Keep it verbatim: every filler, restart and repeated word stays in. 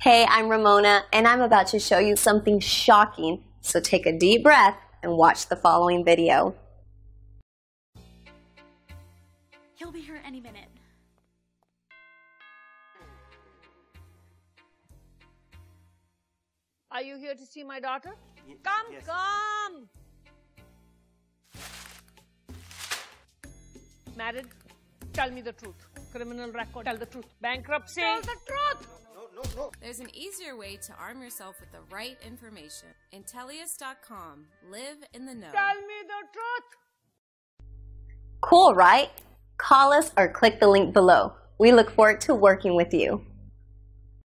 Hey, I'm Ramona, and I'm about to show you something shocking, so take a deep breath and watch the following video. He'll be here any minute. Are you here to see my daughter? Y Come, yes. come! Married? Tell me the truth. Criminal record? Tell the truth. Bankruptcy? Tell the truth! No, no, no. There's an easier way to arm yourself with the right information. Intelius dot com. Live in the know. Tell me the truth! Cool, right? Call us or click the link below. We look forward to working with you.